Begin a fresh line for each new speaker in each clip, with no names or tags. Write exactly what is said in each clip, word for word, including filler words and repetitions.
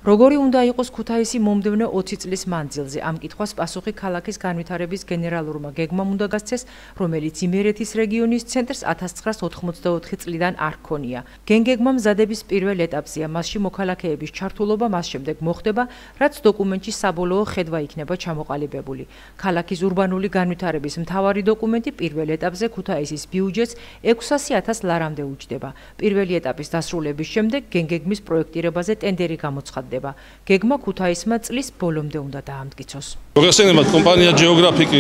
Როგორი უნდა იყოს ქუთაისი მომდევნო ოცი წლის მანძილზე? ამ კითხვას პასუხი ქალაქის განვითარების გენერალურმა გეგმამ უნდა გასცეს, რომელიც იმერეთის რეგიონის ცენტრს ათას ცხრაას ოთხმოცდაოთხი წლიდან არ ჰქონია. გენგეგმა მზადების პირველ ეტაპზეა, მასში მოქალაქეების ჩართულობა მას შემდეგ მოხდება, რაც დოკუმენტში საბოლოო ხედვა იქნება ჩამოყალიბებული. ქალაქის ურბანული განვითარების მთავარი დოკუმენტი პირველ ეტაპზე ქუთაისის ბიუჯეტს ექვსასი ათას ლარამდე უჯდება. პირველი ეტაპის დასრულების შემდეგ გენგეგმის პროექტირებაზე ტენდერი გამოცხადდება. გეგმა ქუთაისმა წლის ბოლომდე უნდა დაამტკიცოს.
მოგეხსენებათ, კომპანია გეოგრაფიკი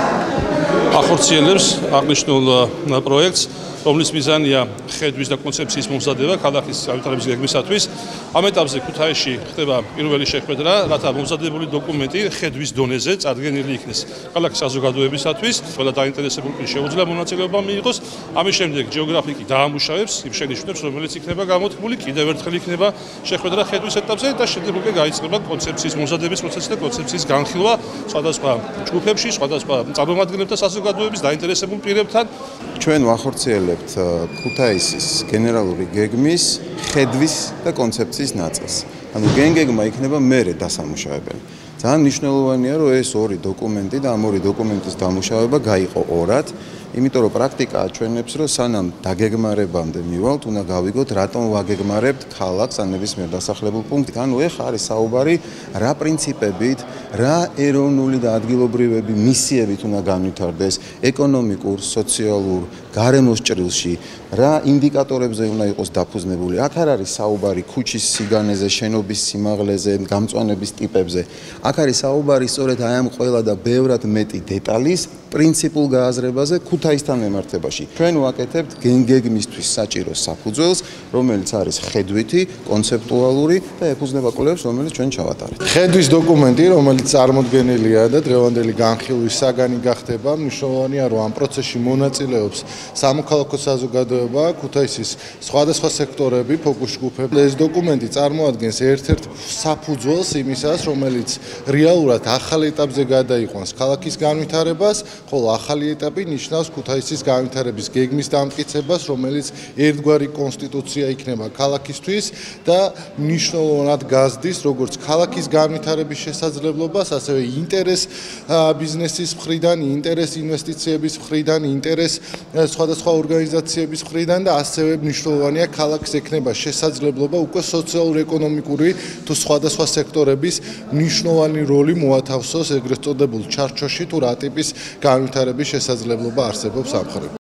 ახორციელებს აღნიშნულ პროექტს, რომლის მიზანია ხედვის და კონცეფციის მომზადება ქალაქის განვითარების გეგმისათვის. ამ ეტაპზე ქუთაისში ხდება პირველი შეხვედრა, რათა მომზადებული დოკუმენტი ხედვის დონეზე წარდგენილი იქნეს ქალაქის საზოგადოებისათვის. ყველა დაინტერესებულს შეუძლია მონაწილეობა მიიღოს. ამის შემდეგ გეოგრაფიკი დაამუშავებს იმ შენიშვნებს, რომელიც იქნება გამოთქმული, კიდევ ერთხელ იქნება შეხვედრა ხედვის ეტაპზე და შემდეგ უკვე გაიწყება კონცეფციის მომზადების პროცესი და კონცეფციის განხილვა სხვადასხვა ჯგუფებში, სხვადასხვა წარმომადგენლებთან, საზოგადოების დაინტერესებულ პირებთან.
ჩვენ ვახორციელებთ ქუთაისის გენერალური გეგმის ხედვის და კონცეფციის ნაწილს. ანუ გენგეგმა იქნება მერე დასამუშავებელი. ძალიან მნიშვნელოვანია, რომ ეს ორი დოკუმენტი და ამ ორი დოკუმენტის დამუშავება გაიყო ორად, იმიტომ რომ პრაქტიკა აჩვენებს, რომ სანამ დაგეგმარებამდე მივალთ, უნდა გავიგოთ, რატომ ვაგეგმარებთ ქალაქს ან ნებისმიერ დასახლებულ პუნქტს. ანუ ეხლა არის საუბარი, რა პრინციპებით, რა ეროვნული და ადგილობრივები მისიებით უნდა განვითარდეს ეკონომიკურ, სოციალურ, გარემოს ჭრილში, რა ინდიკატორებზე უნდა იყოს დაფუძნებული. აქ არ არის საუბარი ქუჩის სიგანეზე, შენობის სიმაღლეზე, გამწვანების ტიპებზე. აქ არის საუბარი სწორედ აი ამ ყველა და ბევრად მეტი დეტალის პრინციპულ გააზრებაზე ქუთაისთან მემართებაში. ჩვენ ვაკეთებთ გენგეგმისთვის საჭირო საფუძველს, რომელიც არის ხედვითი, კონცეპტუალური და ეფუძნება კვლევებს, რომელიც ჩვენ ჩავატარეთ.
ხედვის დოკუმენტი, რომელიც წარმოდგენილია და დღევანდელი განხილვის საგანი გახდება, მნიშვნელოვანია, რომ ამ პროცესში მონაწილეობს სამოქალაქო საზოგადოება, ქუთაისის სხვადასხვა სექტორები, ფოკუს ჯგუფები. ეს დოკუმენტი წარმოადგენს ერთ-ერთ საფუძველს იმისას, რომელიც რეალურად ახალ ეტაპზე გადაიყვანს ქალაქის განვითარებას, ხოლო ახალი ეტაპი ნიშნავს ქუთაისის განვითარების გეგმის დამტკიცებას, რომელიც ერთგვარი კონსტიტუცია იქნება ქალაქისთვის და მნიშვნელოვნად გაზრდის როგორც ქალაქის განვითარების შესაძლებლობას, ასევე ინტერეს ბიზნესის მხრიდან, ინტერეს ინვესტიციების მხრიდან, ინტერეს სხვადასხვა ორგანიზაციების მხრიდან და ასევე მნიშვნელოვანია ქალაქის ექნება შესაძლებლობა უკვე სოციალურ-ეკონომიკური თუ სხვადასხვა სექტორების მნიშვნელოვანი როლი მოათავსოს ეგრეთ წოდებულ ჩარჩოში თუ რა ტიპის განვითარების შესაძლებლობა არსებობს ამ მხრივ.